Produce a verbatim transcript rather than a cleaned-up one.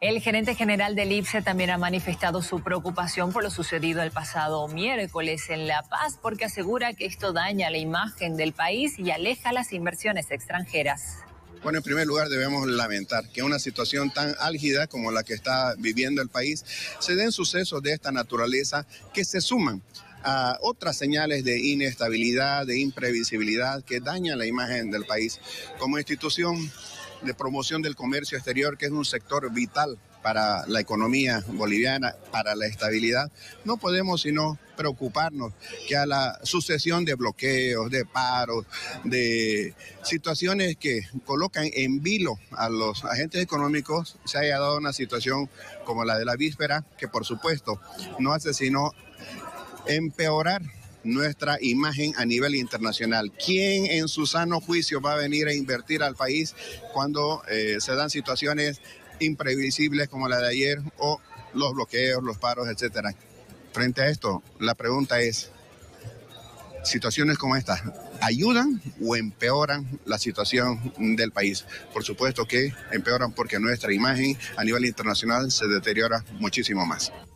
El gerente general del I P S E también ha manifestado su preocupación por lo sucedido el pasado miércoles en La Paz, porque asegura que esto daña la imagen del país y aleja las inversiones extranjeras. Bueno, en primer lugar debemos lamentar que una situación tan álgida como la que está viviendo el país se den sucesos de esta naturaleza que se suman a otras señales de inestabilidad, de imprevisibilidad que dañan la imagen del país. Como institución de promoción del comercio exterior, que es un sector vital para la economía boliviana, para la estabilidad, no podemos sino preocuparnos que a la sucesión de bloqueos, de paros, de situaciones que colocan en vilo a los agentes económicos, se haya dado una situación como la de la víspera, que por supuesto no hace sino empeorar nuestra imagen a nivel internacional. ¿Quién en su sano juicio va a venir a invertir al país cuando eh, se dan situaciones imprevisibles como la de ayer o los bloqueos, los paros, etcétera? Frente a esto, la pregunta es, ¿situaciones como esta ayudan o empeoran la situación del país? Por supuesto que empeoran porque nuestra imagen a nivel internacional se deteriora muchísimo más.